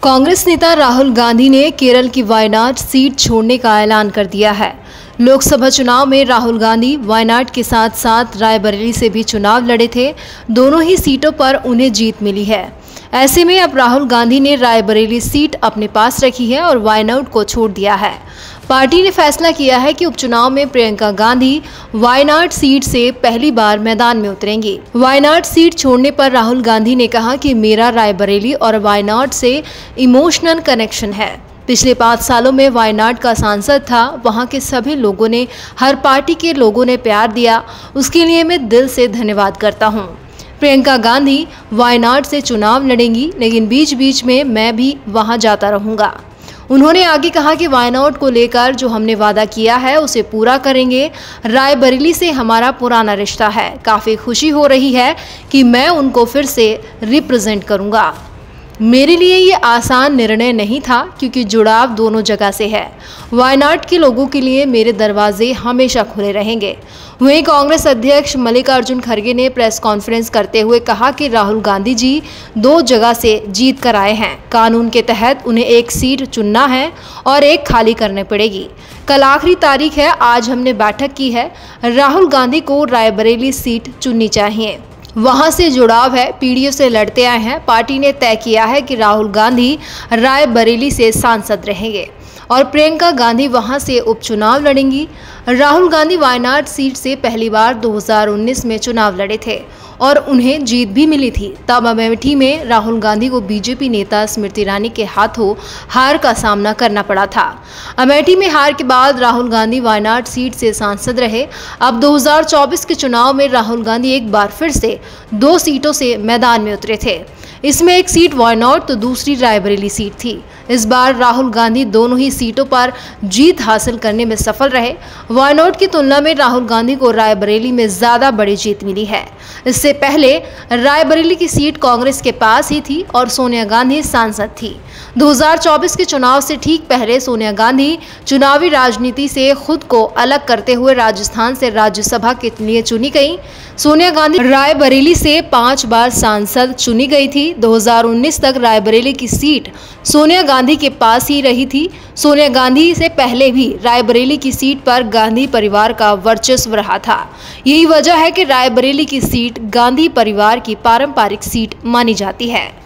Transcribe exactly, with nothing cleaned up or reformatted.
कांग्रेस नेता राहुल गांधी ने केरल की वायनाड सीट छोड़ने का ऐलान कर दिया है। लोकसभा चुनाव में राहुल गांधी वायनाड के साथ साथ रायबरेली से भी चुनाव लड़े थे। दोनों ही सीटों पर उन्हें जीत मिली है। ऐसे में अब राहुल गांधी ने रायबरेली सीट अपने पास रखी है और वायनाड को छोड़ दिया है। पार्टी ने फैसला किया है कि उपचुनाव में प्रियंका गांधी वायनाड सीट से पहली बार मैदान में उतरेंगी। वायनाड सीट छोड़ने पर राहुल गांधी ने कहा कि मेरा रायबरेली और वायनाड से इमोशनल कनेक्शन है। पिछले पाँच सालों में वायनाड का सांसद था। वहां के सभी लोगों ने, हर पार्टी के लोगों ने प्यार दिया, उसके लिए मैं दिल से धन्यवाद करता हूं। प्रियंका गांधी वायनाड से चुनाव लड़ेंगी, लेकिन बीच बीच में मैं भी वहां जाता रहूंगा। उन्होंने आगे कहा कि वायनाड को लेकर जो हमने वादा किया है उसे पूरा करेंगे। रायबरेली से हमारा पुराना रिश्ता है। काफ़ी खुशी हो रही है कि मैं उनको फिर से रिप्रेजेंट करूंगा। मेरे लिए ये आसान निर्णय नहीं था, क्योंकि जुड़ाव दोनों जगह से है। वायनाड के लोगों के लिए मेरे दरवाजे हमेशा खुले रहेंगे। वहीं कांग्रेस अध्यक्ष मल्लिकार्जुन खड़गे ने प्रेस कॉन्फ्रेंस करते हुए कहा कि राहुल गांधी जी दो जगह से जीत कर आए हैं। कानून के तहत उन्हें एक सीट चुनना है और एक खाली करनी पड़ेगी। कल आखिरी तारीख है। आज हमने बैठक की है। राहुल गांधी को रायबरेली सीट चुननी चाहिए। वहां से जुड़ाव है, पीढ़ियों से लड़ते आए हैं। पार्टी ने तय किया है कि राहुल गांधी रायबरेली से सांसद रहेंगे और प्रियंका गांधी वहां से उपचुनाव लड़ेंगी। राहुल गांधी वायनाड सीट से पहली बार दो हज़ार उन्नीस में चुनाव लड़े थे और उन्हें जीत भी मिली थी। तब अमेठी में राहुल गांधी को बीजेपी नेता स्मृति ईरानी के हाथों हार का सामना करना पड़ा था। अमेठी में हार के बाद राहुल गांधी वायनाड सीट से सांसद रहे। अब दो हज़ार चौबीस के चुनाव में राहुल गांधी एक बार फिर से दो सीटों से मैदान में उतरे थे। इसमें एक सीट वायनाड तो दूसरी रायबरेली सीट थी। इस बार राहुल गांधी दोनों ही सीटों पर जीत हासिल करने में सफल रहे। वायनाड की तुलना में राहुल गांधी को रायबरेली में ज्यादा बड़ी जीत मिली है। इससे पहले रायबरेली की सीट कांग्रेस के पास ही थी और सोनिया गांधी सांसद थी। दो हज़ार चौबीस के चुनाव से ठीक पहले सोनिया गांधी चुनावी राजनीति से खुद को अलग करते हुए राजस्थान से राज्यसभा के लिए चुनी गई। सोनिया गांधी रायबरेली से पांच बार सांसद चुनी गई थी। दो हज़ार उन्नीस तक रायबरेली की सीट सोनिया गांधी के पास ही रही थी। सोनिया गांधी से पहले भी रायबरेली की सीट पर गांधी परिवार का वर्चस्व रहा था। यही वजह है कि रायबरेली की सीट गांधी परिवार की पारंपरिक सीट मानी जाती है।